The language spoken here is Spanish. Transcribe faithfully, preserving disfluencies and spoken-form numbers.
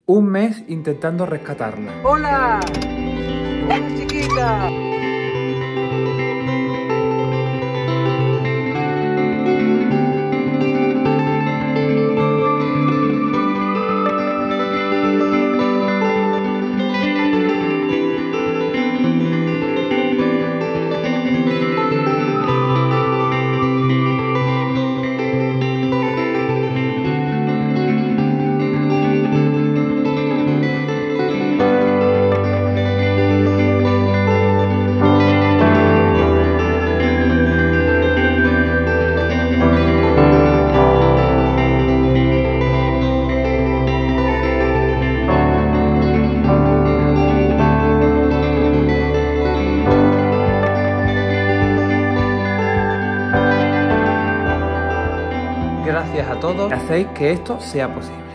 Un mes intentando rescatarla. ¡Hola! ¡Hola, chiquita! Gracias a todos que hacéis que esto sea posible.